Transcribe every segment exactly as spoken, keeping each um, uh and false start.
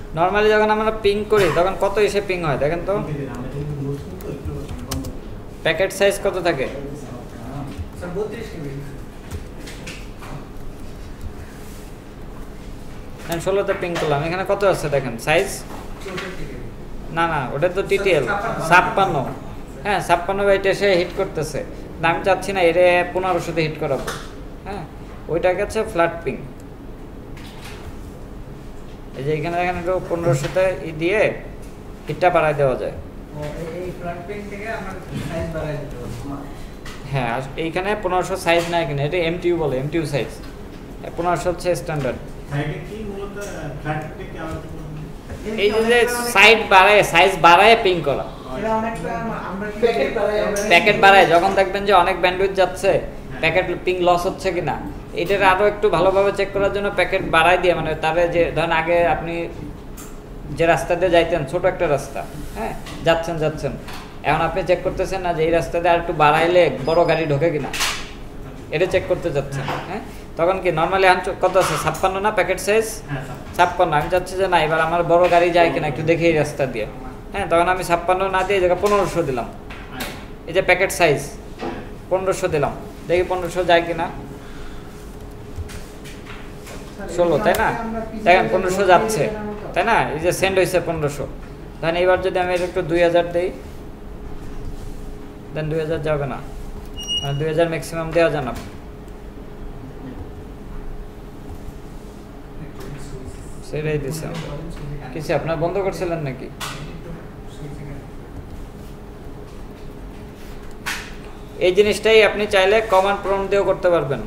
Normally যখন আমরা ping করি তখন কত এসে পিং হয় দেখেন তো, প্যাকেট সাইজ কত থাকে? ষোলোতে পিং করলাম, এখানে কত আছে দেখেন সাইজ? না না ওটা তো টিটিএল ছাপ্পান্ন। হ্যাঁ ছাপ্পান্ন বাইট এসে হিট করতেছে, আমি চাচ্ছি না এটা পনেরোশোতে হিট করাবো। হ্যাঁ ওইটাকে হচ্ছে ফ্ল্যাট পিং। এই যে এখানে দেখেন একটু পনেরোশোতে ই দিয়ে হিটটা বাড়াই দেওয়া যায়। হ্যাঁ এইখানে পনেরোশো সাইজ না, এখানে এটা এমটিইউ বলে, এমটিইউ সাইজ। পনেরোশো হচ্ছে স্ট্যান্ডার্ড। এই যে সাইড বাড়ায়, সাইজ বাড়ায় পিং করা, প্যাকেট বাড়ায় যখন দেখবেন যে অনেক ব্যান্ডউইথ যাচ্ছে, প্যাকেট পিং লস হচ্ছে কিনা, এটার আরো একটু ভালোভাবে চেক করার জন্য প্যাকেট বাড়ায় দিয়ে, মানে তারে যে ধরেন আগে আপনি যে রাস্তা দিয়ে যাইতেন, ছোট একটা রাস্তা, হ্যাঁ যাচ্ছেন যাচ্ছেন এখন আপনি চেক করতেছেন না যে এই রাস্তা দিয়ে আর একটু বাড়াইলে বড় গাড়ি ঢোকে কিনা, এটা চেক করতে যাচ্ছেন। হ্যাঁ তখন কি নর্মালি কত আছে ছাপ্পান্ন না প্যাকেট সাইজ? ছাপ্পান্ন। আমি চাচ্ছি যে না এবার আমার বড় গাড়ি যায় কিনা একটু দেখে এই রাস্তা দিয়ে। হ্যাঁ তখন আমি ছাপ্পান্ন না দিয়ে জায়গা পনেরোশো দিলাম, এই যে প্যাকেট সাইজ পনেরোশো দিলাম, দেখি পনেরোশো যায় কিনা। ষোলো তাই না, দেখেন পনেরোশো যাচ্ছে তাই না, এই যে সেন্ড হয়েছে পনেরোশো। ধরেন এবার যদি আমি একটু দুই হাজার দিই, দেন দুই হাজার যাবে না, দুই হাজার ম্যাক্সিমাম দেওয়া জানাব। সেটাই দিচ্ছে কিছু আপনার বন্ধ করছিলেন নাকি? এই জিনিসটাই আপনি চাইলে কমান্ড প্রম্পট দিয়েও করতে পারবেন।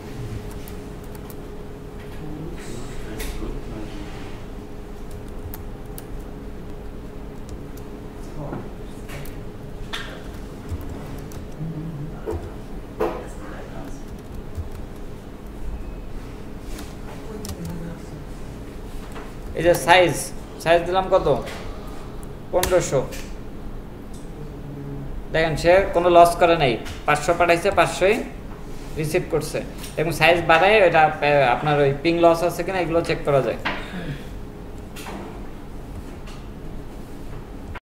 এই যে সাইজ সাইজ দিলাম কত? পনেরোশো। দেখেন সে কোনো লস করে নাই, পাঁচশো পাঠাইছে, পাঁচশোই রিসিভ করছে, এবং সাইজ বাড়ায় ওইটা আপনার ওই পিং লস আছে কিনা এগুলো চেক করা যায়।